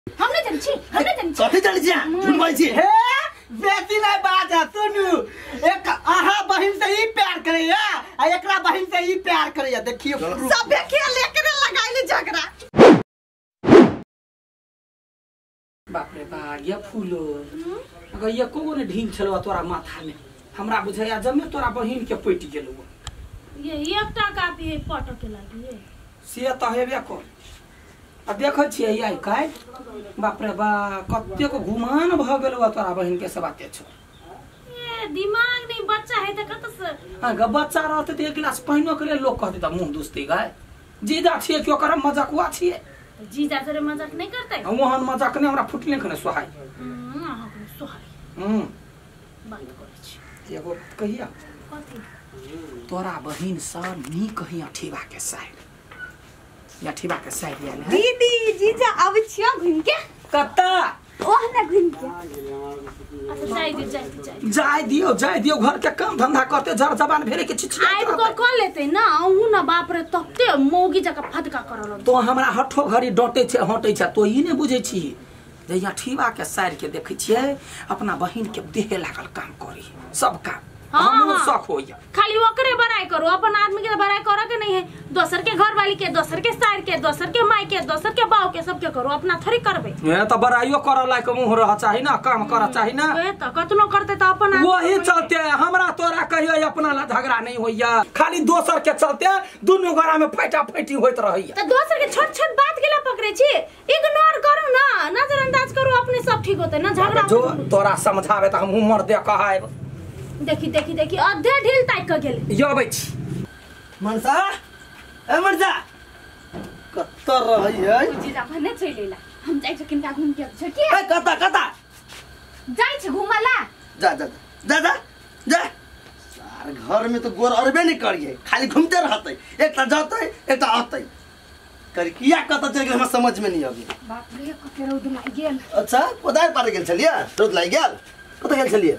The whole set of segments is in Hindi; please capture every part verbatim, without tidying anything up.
हम नहीं जानछी हम नहीं जानछी कथि जानि छी झूठ बोलै छी हे बेटी नै बात है सुनू एक आहा बहिन से ही प्यार करैया आ एकरा बहिन से ही प्यार करैया देखियो सब देखिए लेकर लगाइले झगड़ा बाप रे बा ये फूलो अगर ये को ने ढील छलो तोरा माथा में हमरा बुझाया जम्मे तोरा बहिन के पटि गेलो ये एकटा कापी है पटो के लागी से त हेबे कर आ देखै छी आई काई बाप रे बा कत्ते को घुमान भ गेलो तोरा बहिन के से बाते छ ए दिमाग नहीं बच्चा है त कत से हां ग बच्चा रहते त एक गिलास पानी के लिए लोग कहते त मुंह दुस्ती गाय जीजा छिए क्यों कर मजाक हुआ छिए जीजा से मजाक नहीं करते वहन मजाक ने हमरा फुटले खने सोहाय हम्म हां सोहाय हम्म बात करे छी एगो कहिया कथि तोरा बहिन सर नी कहिया ठेवा के साइड या ठेवा के साइड या दीदी जीजा आबै छियो घुम के कत्ता ओह ना घुम के अच्छा जाय दे जाय दे जाय जाय दियो जाय दियो घर के काम धंधा करते जर जबान भेरे के छिछिया आइ को क लेते ना उ ना बाप रे तत्ते मौगी जका फटका करल तो हमरा हठो घरी डटे छे हटै छे तो ई ने बुझै छी जे या ठेवा के साइड के देखै छिए अपना बहिन के देहे लागल काम करी सब काम हम शौक होइया खाली ओकरे बड़ाई करो अपन आदमी के बड़ाई करो के नहीं है दोसर के घर वाली के दोसर के साइड के दोसर के माई के दोसर के बाऊ के सब के करो अपना थोड़ी करबे ए त बड़ाइयो कर लायक मुंह रह चाहि ना काम कर चाहि ना ए त कतनो करते त अपन वही चलते हमरा तोरा कहियो अपना ला झगड़ा नहीं होइया खाली दोसर के चलते दुनु घरा में फटा फटी होइत रहइया त दोसर के छोट छोट बात के ला पकड़े छी इग्नोर करू ना नजरअंदाज करू अपने सब ठीक होते ना झगड़ा जो तोरा समझावे त हम उमर दे कहब देखी देखी देखी अधे ढील ताक के गेले यबै छी मनसा ए मनसा कत रहै है जीजा भने चलेला हम जाय छ किनका घुम के छ के ए कता कता जाय छ घुमला जा जा जा जा जा सार घर में तो गोर अरबे नहीं करिए खाली घूमते रहते एक ता जाते एक ता आते कर किया कत चल गेल हमरा समझ में नहीं आबी बाप रे कते रौद लाग गेल अच्छा कोदार पार गेल छलिए रौद लाग गेल कत गेल छलिए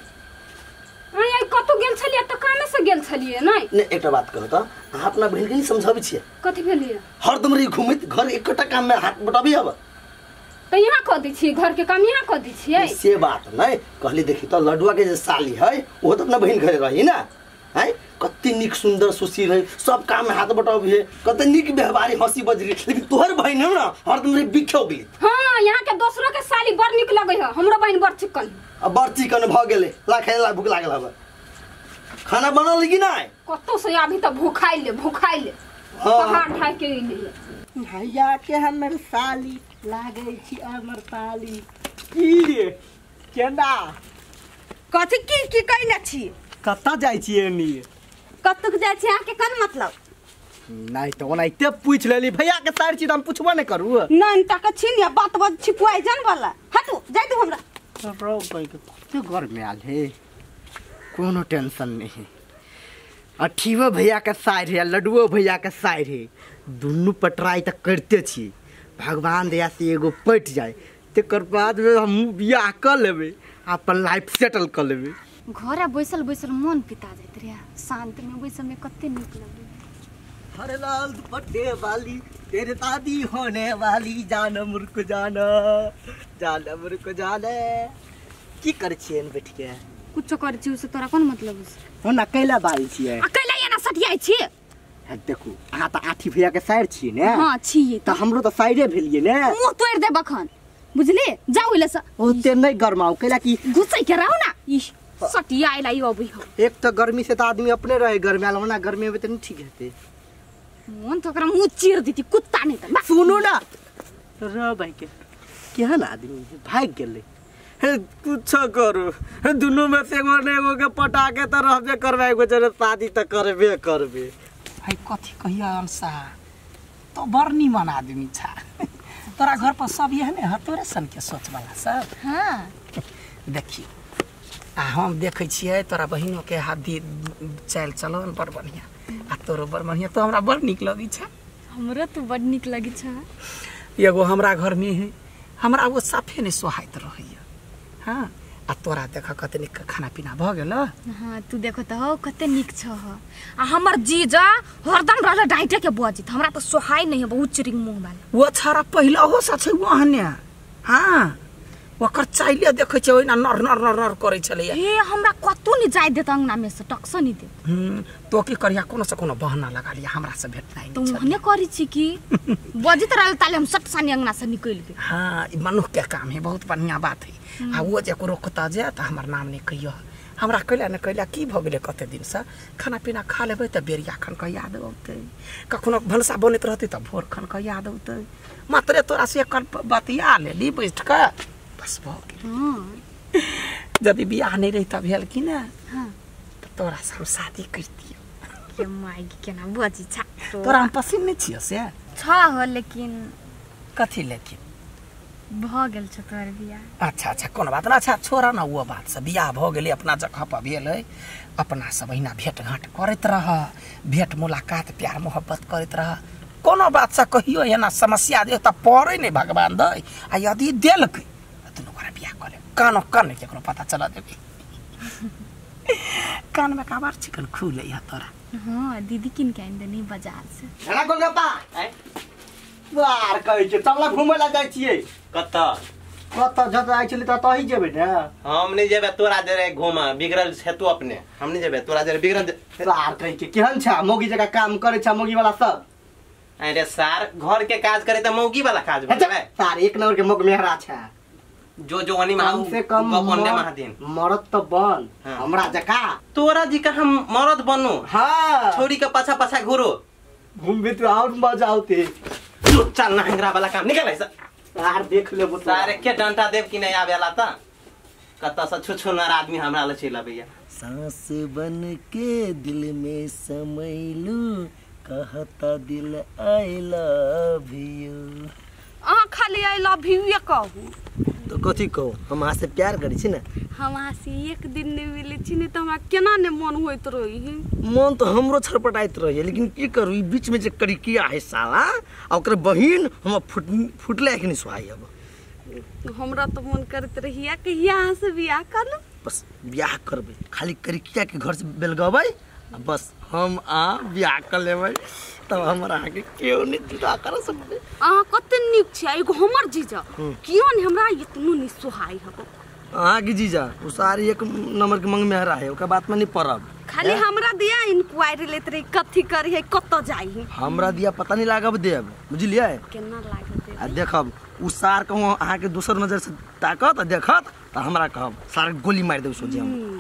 आई कतो गेल छलिए त कामे से गेल छलिए नहीं ने एकटा बात कह त अहाँ अपना बहिन के नहीं समझाबै छिए कथि भेलिए हरदम री घुमित घर एकटा काम में हाथ बटाबी अब त यहाँ क दै छी घर के काम यहाँ क दै छी से बात नहीं कहली देखी तो लडुआ के जे साली है वो तो अपना बहिन घरे रही ना है कत्ते निक सुंदर सुशील है सब काम में हाथ बटाबी है कत्ते निक व्यवहारी हंसी बजरी लेकिन तोहर बहिन है ना हरदम री बिखो गेली हां यहाँ के दोसरो के साली बड़ निक लगे है हमरो बहिन बड़ चिकन अब बड़ चिकन भ गेले ला खाइला भूख लागल अब खाना बनल कि नहीं कतो से अभी त भूखाई ले भूखाई ले पहाड़ ढाई के ले भैया के हमर साली लागे छी हमर साली की केना कथि की की कहना छी कत्ता जाय छी एनी कतक जाय छी आ के कन मतलब नहीं तो ओनाइते पूछ लेली भैया के साइड छी त हम पूछबो नहीं करू नन तक छी ने बात बात छिपुआई जान वाला हटू जाय दू हमरा ब्रो भाई के कते घर में आल है कोनो टेंशन नहीं अठीवा भैया के साइड है लड्डुओ भैया के साइड है दुनू पर ट्राई तक करते छी भगवान दया से एगो पट जाए तेकर बाद में हम बियाह कर लेबे अपन लाइफ सेटल कर लेबे घरे बैसल बैसल मन पिता जात रे शांत में बैसल में कते निक लगे हरे लाल दुपट्टे वाली तेरे दादी होने वाली जान मुर्क जाना जान मुर्क जाने की कर छियन बैठ के कुछ कर छी से तोरा कोन मतलब हो ना कैला बारी छिए अकेला या ना सटियाई छी है देखू अहाँ त आठी भैया के साइड छी ने हां छी त हमरो त साइडे भेलिए ने मुंह तोड़ दे बखन बुझले जाऊ ले स ओते नहीं गरमाओ कैला की घुसै के रहू ना ई सटियाई लाई अबै हो एक त गर्मी से त आदमी अपने रहे गरमाल ना गर्मी में त नहीं ठीक हेते मन तो करा मुंह चीर देती कुत्ता नहीं त सुनो ना र भाई के केहन आदमी भाग गेले कुछ करू दुनू में से एगो ने एगो के पटा के त रहबे करबे एगो जरे शादी त करबे करबे भाई कथि कहिया अंसा तो बरनी मन आदमी छा तोरा घर पर सब यह ने हतोरे सन के सोच वाला सब हां देखी आ हम देखै छियै तोरा बहिनो के हाथी चल चलन पर बढ़िया आ तोरो बड़ बढ़िया तो हमरा बड़ निक लगी छा हमरा तो बड़ निक लगी छा एगो हमरा घर में है हमरा वो साफे ने सोहाइत रहैया हां आ तोरा देख कते निक खाना पीना भ गेल हां तू देखो त हो कते निक छ आ हमर जीजा हरदम रहला डाइटे के बजित हमरा त सोहाई नहीं है बहुत चिरिंग मुंह वाला वो छारा पहिला हो सा छै वहने हाँ ओकर चाइले देखै छै ओइना नर नर नर नर करै छलै। हे हमरा कतौ नि जाय देत अंगना में से टक्स नि दे। हम तो की करिया कोनो से कोनो बहाना लगा लिया हमरा से भेटनाइ तो नहीं हने करी छी की बजित रहल ताले हम सट सानी अंगना से निकल के। हाँ ई मनुख के काम है बहुत बढ़िया बात है। आ वो जे को रोकता जे त हमर नाम नहीं कहियो हमरा कहला न कहला की भ गेले कते दिन से खाना पीना खा लेबै त बेरिया खन का याद औते कखनो भनसा बनत रहते त भोर खन का याद औते मात्रे तोरा से कर बतिया ले ली बैठ के बस भ गेल। हां यदि बियाह नहीं रहता भेल कि ना हां त तोरा से हम शादी करती के माई के ना बजी छा तोरा हम पसंद नहीं छियो से छ हो लेकिन कथी लेकिन भ गेल छ तोर बियाह। अच्छा अच्छा कोनो बात ना अच्छा छोरा ना वो बात से बियाह भ गेले अपना जगह पर भेल है अपना सब अहिना भेंट घाट करत रह भेंट मुलाकात प्यार मोहब्बत करत रह कोनो बात से कहियो एना समस्या दे त पड़े नहीं भगवान दे आ यदि देलक त तू ओकरा बियाह कर ले कानो कान केकरो पता चला देबी कान में काबार चिकन खुले या तोरा। हां दीदी किन के आइन देनी बाजार से। हेरा गोलगप्पा बार कहै छै चला घुमै ला जाइ छियै कत कत जत आइ छली त तही जेबै ने हम नहीं जेबे तोरा जरे घुमा बिगड़ल छै तू अपने हम नहीं जेबे तोरा जरे बिगड़ल सार कहै छै केहन छ मोगी जगह काम करै छ मोगी वाला सब। अरे सार घर के काज करे त मौगी वाला काज बनबे सार एक नंबर के मोग मेहरा छ जो जो वनी मा कम से कम बने महादिन मरद त बन हाँ। हमरा जका तोरा जी का हम मरद बनू हां छोड़ी के पाछा पाछा घुरो घूम भी तो और मजा आउते चल ना हंगरा वाला काम निकल ऐसा सार देख ले बुता सारे के डंटा देव कि नहीं आवेला त कत से छुछुनर आदमी हमरा ले चला भैया सांस बन के दिल में समैलू कहता दिल आई लव यू। आ खाली आई लव यू ये कहू तो कथी कहो हम अहाँ से प्यार करै छी ना हमरा से एक दिन नहीं मिले छी नहीं तो हमरा केना ने मन होइत रही मन तो हमरो छरपटाइत रही लेकिन की करू ई बीच में जे करी किया है साला आ ओकर बहिन हम फुट फुटले कि नहीं सुहाई अब हमरा तो मन करत रहिया कि यहाँ से बियाह कर लो बस ब्याह करबे खाली करिकिया के घर से बेलगबै आ बस हम आ ब्याह कर लेबै तब हमरा आगे केओ नहीं जुदा कर सकबे। आ कते निक छै एगो हमर जीजा कियो ने हमरा इतनो नि सुहाई हबो अहाँ की जीजा उ सारी एक नंबर के मंग मेहरा है ओकर बात में नहीं पड़ब खाली हमरा दिया इंक्वायरी लेत रही कथी करी है कत जाई हमरा दिया पता नहीं लागब देब बुझलिए केना लागत आ देखब उ सार कहूँ अहाँ के दोसर नजर से ताकत आ देखत त हमरा कहब सार गोली मार देब सोचे हम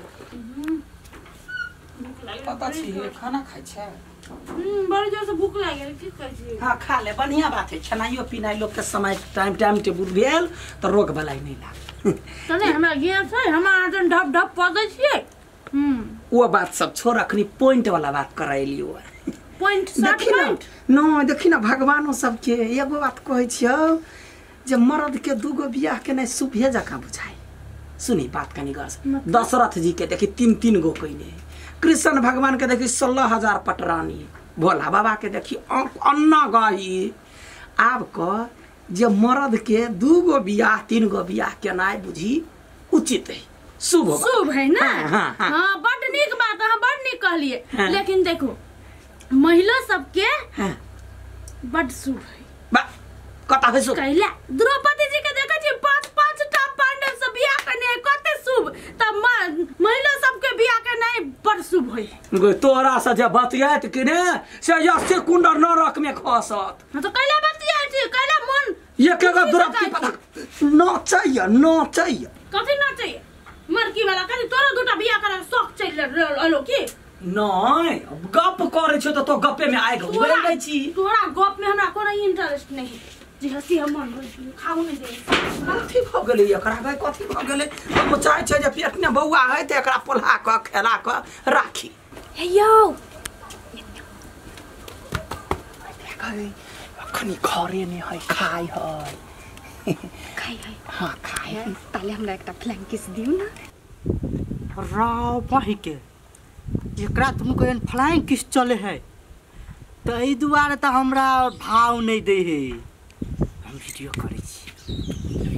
पता छी खाना खाइ छै हम्म बड़ी जोर से भूख लाग गेल की कहै छी। हाँ खा ले बढ़िया बात है खेनाइयो पिनाइ लोग के समय टाइम टाइम टेबुल भेल तो रोग बलाई नहीं लाग तने हमरा गया छै हम आजन ढप ढप पदै छियै हम्म वो बात सब छोड़ अखनी पॉइंट वाला बात करैलियो पॉइंट शॉर्ट पॉइंट न देखी ना भगवानो सब के एगो बात कहै छियो जे मर्द के दूगो बियाह के नहीं शुभे जका बुझाई सुनी बात कनी गस दशरथ जी के देखी तीन तीन गो कइने कृष्ण भगवान के देखी सोलह हजार पटरानी भोला बाबा के देखी अन्ना गाही आब क जे मर्द के दूगो बियाह तीन गो बियाह केनाइ बुझी उचित है शुभ शुभ है ना हाँ, हाँ, हाँ। हाँ बड़ नीक बात अहाँ बड़ नीक कहलिए हाँ। लेकिन देखो महिला सबके हाँ। बड़ शुभ है बा कता है शुभ कहला द्रौपदी जी के देखै छी पांच पांच टा पांडव से बियाह करने है कते शुभ तब महिला सबके बियाह करने बड़ शुभ है गो तोरा से जे बतियात कि ने से यसे कुंडर नरक में खसत हां तो कहला बतिया छी कहला मन ये के गो द्रौपदी पता नचैया नचैया कथि ना चाहिए मरकी वाला कथि तोरा दूटा बियाह करे शौक चल रहलो की नहीं गप करे छ तो तो गपे में आइ गो बोल गई छी तोरा गप में हमरा कोनो इंटरेस्ट नहीं जी हसी हम मन होई खाऊ नहीं दे कथी भ गेलै एकरा गई कथी भ गेलै हम चाहे छै जे पेट में बौआ है त एकरा पोल्हा क खेला क राखी हे यो गई अखनी घरे में है खाई है खाई है हां खाई ताले हमरा एकटा फ्लैंक किस दिउ ना राव पाही के एकरा तुम कहन फ्लाइंग किस चले है त एहि दुआरे त हमरा भाव नहीं दे है हम वीडियो करे छी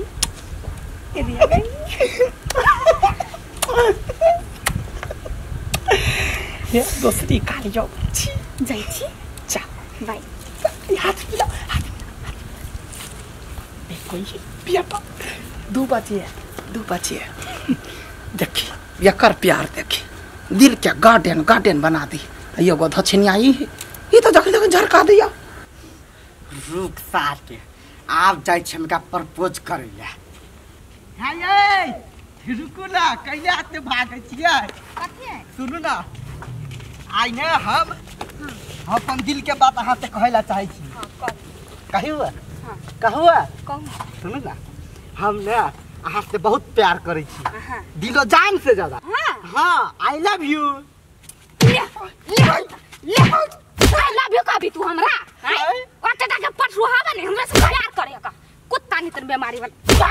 ये दोस्ती काली जाओ जाइ छी जा बाय हाथ मिला हाथ कोई बेटा दू बजे दू बजे देखी एकर प्यार देखी दिल के गार्डन गार्डन बना दी ये गो धछनी आई ये तो जखन जखन झरका दिया रुक साथ के आप जाय छै हमका प्रपोज करे ले हाय ये रुकू ना कहिया से भागे छियै कथी है सुनू ना आइ ने हम हम अपन दिल के बात अहाँ से कहै ला चाहे छी हां कह कहू हां कहू कहू सुनू ना हम ने अहाँ से बहुत प्यार करे छी हां दिलो जान से ज्यादा हां हां आई लव यू ले ले ले आई लव यू का भी तू हमरा हैं कटे के पटरू हवा नहीं हमरा से प्यार करे का कुत्ता नहीं तन बीमारी वाला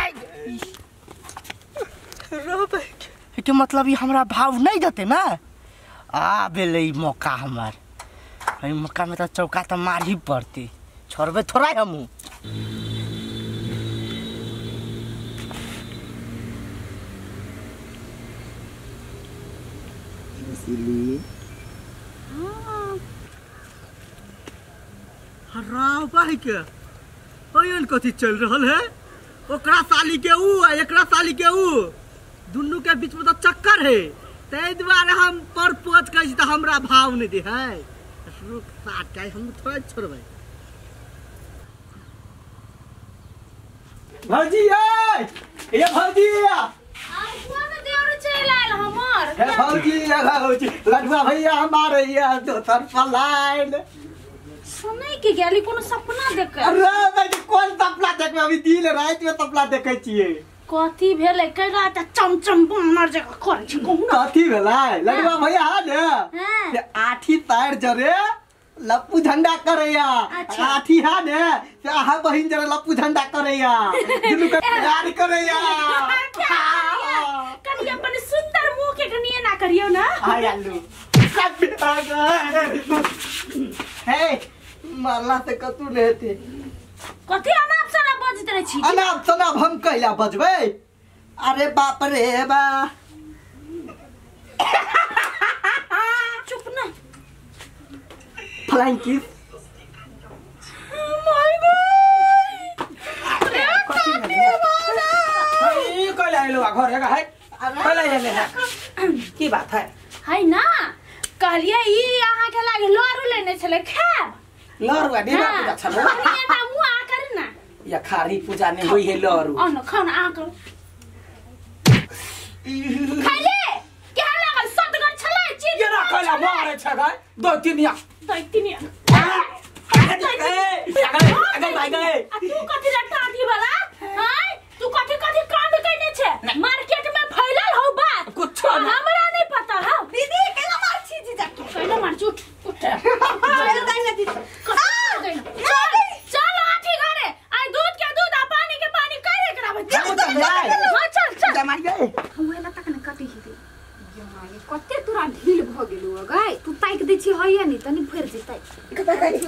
रो के मतलब ये हमरा भाव नहीं देते ना आ बेले मौका हमार ई मौका में तो चौका तो मार ही पड़ती छोड़बे थोड़ा हमू इसीलिए हराव भाई के ओयन कथी चल रहल है ओकरा साली के ऊ आ एकरा साली के ऊ दुन्नू के बीच में तो चक्कर है तै द्वारा हम प्रपोज करै छी त हमरा भाव नहीं दे है रुक साथ के हम थोड़ा छोड़बै भौजी ए ये भौजी आज कोन देवर चल आयल हमर हे भौजी लगा भौजी लडुआ भैया हमारे ये दोसर पलाइन सुनै के गेली कोनो सपना देख अरे मैं कोन सपना देखबे अभी दिन रात में सपना देखै छियै कथी भेलै कैला त चमचम बनर जगह करै छी कहू ना कथी भेलै लडुआ भैया हा ने हां से आठी तार जरे लप्पू झंडा करैया अच्छा। आठी हा ने से आहा बहिन जरे लप्पू झंडा करैया दुनू के प्यार करैया कनी अपन सुंदर मुंह के कनिए ना करियो ना हाय आलू सब हे मारला से कतू लेते कथी अनाप शनाप बजत रहै छी अनाप शनाप हम कैला बजबै अरे बाप रे बा चुप ना फ्लाइंग किस माय गॉड अरे काटे वाला ई कहले आइलो घर है है कहले आइले है की बात है है ना कहलिए ई अहाँ के लागे लरू लेने छले खाब लरुआ डिबा पूजा छलो ये ना मुआ कर ना या खारी पूजा ने होई है लरू ओ न खाना आ कर खाइले क्या लागल सटगर छले चीज ये ना कहला मारे छ गए दो तीन या दैतिनी अगर भाई गए तू कथी लटा दी वाला हैं तू कथी कथी कांड कइने छे मार्केट में फैलल हो बात कुछ हमरा नहीं पता है दीदी केना मार छी जीजा कैला मार झूठ उठ चल दाई ना दीदी चल चल आठी घरे आई दूध के दूध आ पानी के पानी करे कराबे चल जाए हां चल चल जमाई गए हुएला तक न कटे ही दे ये कते तुरा ढील भ गेलु गाय तू ताइक दे छी हैया नि तनी फेर जेतै गाय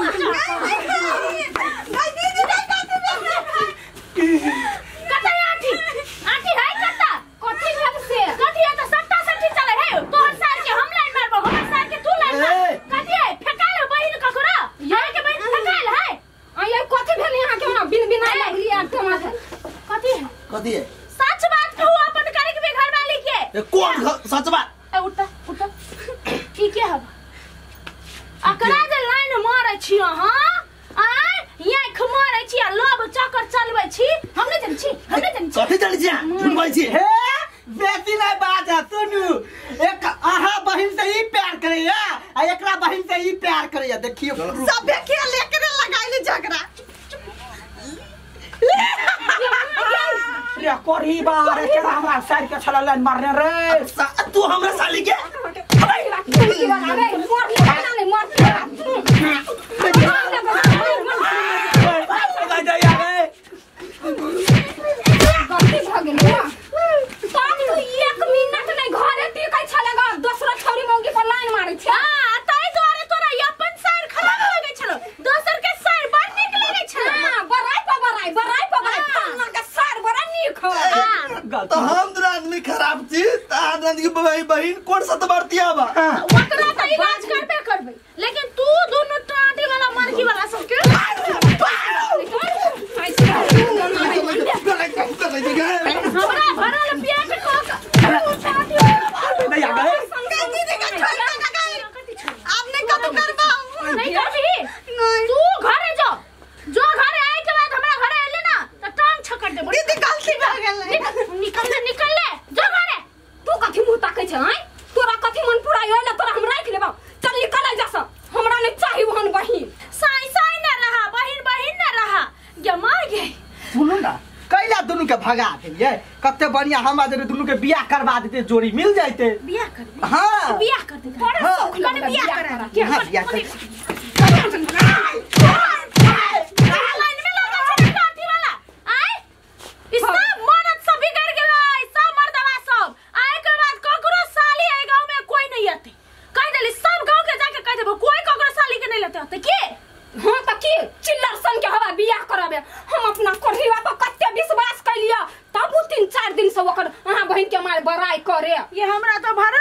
दीदी कता आठी आठी है कता कथी भेल से कथी है त सट्टा सट्टी चले है तोहर साल के हम लाइन मारबो हमर साल के तू लाइन मार कथी है फेकाल बहिन ककरा यहाँ के बहिन फेकाल है आ ये कथी भेल यहाँ के ना बिन बिना लगली आ टमाटर कथी है कथी है सच बात कहू अपन करे के घर वाली के ए कौन सच बात ए उठा उठा की के हब अकरा जे लाइन मारै छी अहाँ आय यहाँ खमारै छी आ लोभ चक्कर चलबै छी हम नहीं जानै छी हम नहीं जानै छी कथी चल छी झूठ बोलै छी हे बेटी नहीं बात है सुनू एक आहा बहिन से ही प्यार करैया आ एकरा बहिन से ही प्यार करैया देखियो सब के लेकर लगाइले झगड़ा रे कोरी बारे के हमरा साइड के छला लाइन मारने रे तू हमरा साली के की बना रे मोर खाना नहीं मोर गलती भ गेल पानी तो एक मिनट नहीं घरे टिकै छलेगा दूसरा छौरी मौगी पर लाइन मारै छै हां ताई द्वारे तोरा अपन साइड खराब लागे छलो दोसर के साइड बड़ नीक लागे छलो हां बराई पर बराई बराई पर बराई फलना के साइड बड़ा नीक हो तो हम दोनों आदमी खराब छी त आनंद की बहन बहन कोन सा तो बढ़तिया बा ओकरा त इलाज करबे करबे लेकिन तू दोनों टाटी वाला मरकी वाला सब के ले जी गए हमरा भरल बिया के को नहीं आ गए संगत दीदी का छोड़ का गए आपने कब करबा नहीं करबी तू घरे जा जो घरे आए के बाद हमरा घरे आइले ना त टांग छकड़ दे दीदी गलती भ गेल निकल ले निकल ले जो घरे तू कथि मुंह ताकै छ हैं तोरा कथि मन पुराई होला तोरा हम राख लेबा चल निकल जा स हमरा नहीं चाहिए वहन बहिन साई साई न रहा बहिन बहिन न रहा ये मर गए सुनू ना कैला दुनू के भगा देलिए कते बढ़िया हम आज दुनू के बियाह करवा देते जोड़ी मिल जाते बियाह कर दे हाँ बियाह कर दे बड़े हाँ। शौक लगे बियाह करा के हाँ, बियाह कर- लाइन में लगा छै काठी वाला आय ई सब मर्द सब बिगड़ गेलो आय सब मर्दवा सब आय के बाद ककरो साली आय गांव में कोई नहीं आते कह देली सब गांव के जाके कह देबो कोई ककरो साली के नहीं लेते होते के हां त की चिल्लर सन के हवा बियाह कराबे हम अपना कोढ़ीवा पर कते विश्वास कैलिया तब तीन चार दिन से ओकर अहाँ बहिन के मार बड़ाई करे ये हमरा तो भर